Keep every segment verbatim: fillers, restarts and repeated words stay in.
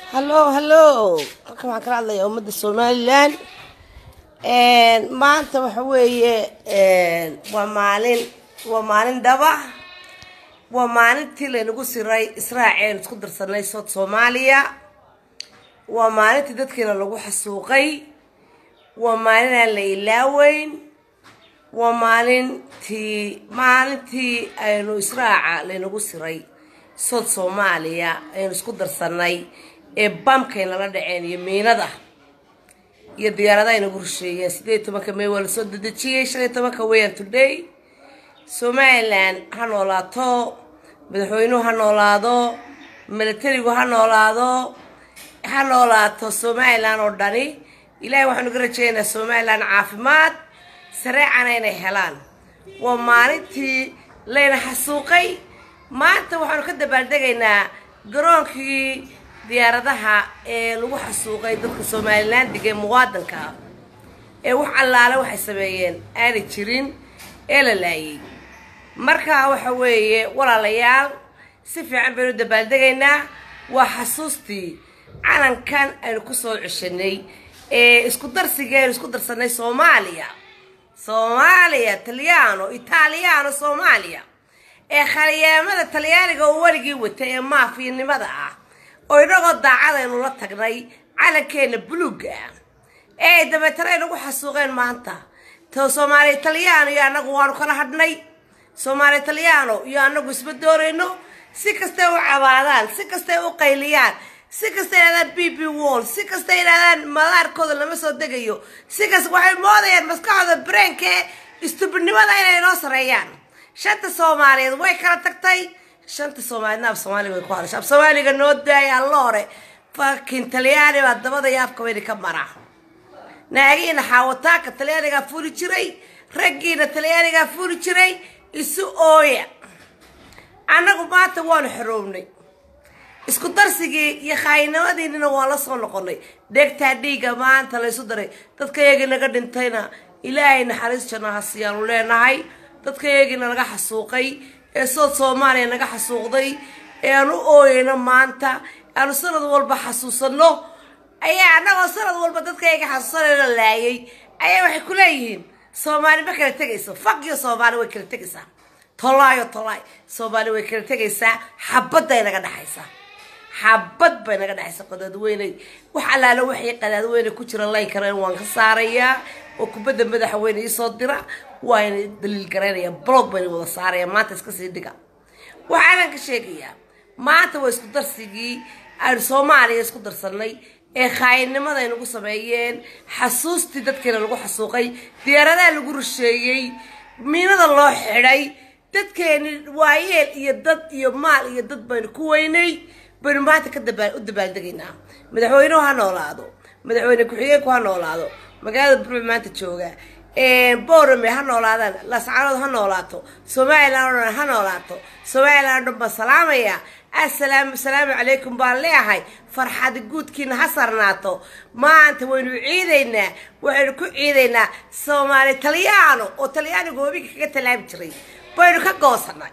هلو هلو كما كان الله يوم الصوماليان ان ما انت وحويه ان ومالين ومالين دبا ومالين تيلي لغو سيراي اسراعين اسكو درسناي صوت صوماليا ومالين ددكينا لغو حسوقي ومالين ليلاوين ومالين تي مالين تي اينو اسراعا لغو سيراي صوت صوماليا اينو اسكو درسناي ee bamkayna la dhaceen yimiinada iyo diyaaradaha inagu rusheeyeen sideed iyo toban May wala soo dadajiyay shan iyo toban weeyaan today Somaliland ha noolaato madaxweynuhu ha noolaado militarigu ha noolaado ha noolaato Somaliland oo dhani ilaahay waxaanu ka rajaynayaa Somaliland caafimaad sareecana inay helaan waa maalintii leena xasuuqay maanta waxaanu ka dabaaldegaynaa garoonkii diyaaradaha ee lagu xasuuqay dadka Somaliland digay muwaadinka ee wax allaale waxay sameeyeen aanay jirin ee la laayay marka waxa weeye walaalayaal si fiican baynu dabaaldegaynaa waa xasuustii calankan aynu ku soo ceshanay ee isku darsigeen isku darsanay Soomaaliya Soomaaliya Talyaano Italiano Soomaaliya ee khaliyaamada Talyaaniga oo waligii watay ee maafiinimada ah oo inaga daacadaynu la tagnay calankeena buluuga ee dabeetana inagu xasuuqeen maanta to Soomaali Talyaano iyo anagu waanu kala hadnay Soomaali Talyaano iyo anagu isba dooreyno si kasta oo cabaadaan si kasta oo qayliyaan si kasta ay B B wall si kasta ay raadaan malaarkooda lama soo degayo si kasta waxay moodayaan maskaxda brainke istubnimada inay noo sareeyaan shanta Soomaaliyeed way kala tagtay shanta Soomaaliyeed af Soomaali way ku hadashaa Soomaaliga noo daay alloore fucking Talyaani waa dabada yaabka weyn ka mara naagina xawataaka Talyaaniga fuuli jiray raggiina Talyaaniga fuuli jiray isu ooya anagu maanta waan xorownay isku darsigii iyo khaynamadina waa la soo noqonay deegta dhiiga maanta la isu daray dadka iyaga naga dhintayna Ilaahay naxariis jannah siyaanu leenahay dadka iyaga naga xasuuqay ee soo Soomaaliya naga xasuuqday ee aanu ooyena maanta aanu sanad walba xasuusano ayaa anaga sanad walba dadka iyaga xasuusanayna laayay ayaa waxay ku leeyihiin Soomaali ma kala tagayso faqiyo Soomaali way kala tagaysaa tolaayo tolaay Soomaali way kala tagaysaa xabad ay naga dhaxaysaa xabad bay naga dhaxaysaa qodad weynay wax alaala wixii qadaad weynay ku jira lay kareen waan ka saarayaa oo kubada madaxweyne soo dira waa in daliil gareynaya blog bay wada saaraya maanta iska sii dhiga waxaan ka sheegayaa maanta way isku darsigii aan Soomaaliya isku darsanay ee khaaynimada inagu sameeyeen xasuustii dadkeena lagu xasuuqay diyaaradaha lagu rusheeyay miinada loo xidhay dadkeena waayeel iyo dad iyo maal iyo dad baynu ku weynay baynu maanta ka dabaal u dabaaldegaynaa madaxweynuhu ha noolaado madaxweyne ku-xigeenku ha noolaado magaalada Burma maanta jooga ee Boorame ha noolaadaan Lascaanood ha noolaato Somaliland ha noolaato Somaliland ba salaamaya assalaamu salaamu calaykum baa leeyahay farxad guudkiina ha sarnaato maanta waynu ciideynaa waxaynu ku ciideynaa Soomaali Talyaano oo Talyaanigu wabiga kaga talaab jiray baynu ka goosanay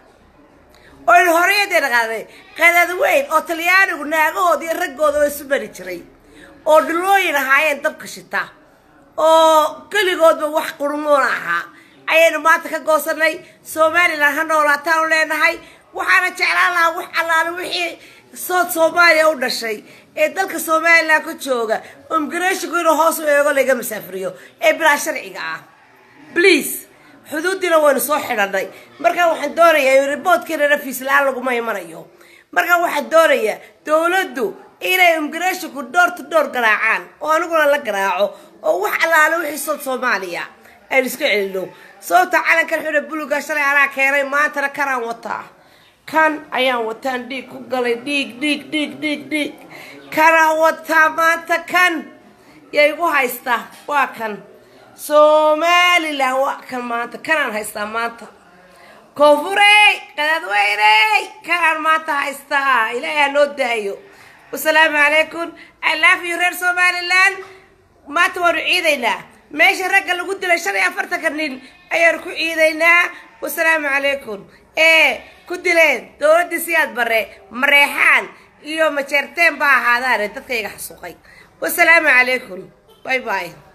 oo horeeyada qaaday qadad weyn oo Talyaanigu naagahood iyo ragooda way subari jiray oo dhulooyin ahaayeen dabka shita oo kaligoodba wax qurmoon aha ayaynu maanta ka goosanay Somaliland ha noolaataan leenahay waxaana jeclaan lahaa wax allaale wixii soo Soomaaliya u dhashay ee dalka Somaliland ku jooga immigration inuu hoos u eego laga masaafriyo ee bilaa sharciga ah please xuduudina waynu soo xidhanay marka waxaan doonayaa reportkeena rafiis la lagu maymanayo marka waxaan doonayaa dawladdu inay immigration ku door to door garaacaan oo aniguna la garaaco oo wax allaale wixii soo Soomaaliya ay iska celino sababta calankan xidha buluuga shalay anaa keenay maanta karaan wataa kan ayaan wataan dhiig ku galay dhiig dhiig dhiig dhiig dhiig kana wataa maanta kan yay ugu haystaa waa kan Somaliland waa kan maanta kanaan haystaa maanta koonfurey qadad weynay kanaan maanta haystaa ilaahay noo daayo والسلام عليكم I love you reer Somaliland ما تورو عيدينا ماشي رجل قلت له شري أفرتك النيل أيركو عيدينا والسلام عليكم إيه كنت لين دولة سياد بري مريحان iyo ma jeerteen baa ahaadaan dadkayga xasuuqay. Wassalaamu calaykum. Bye bye.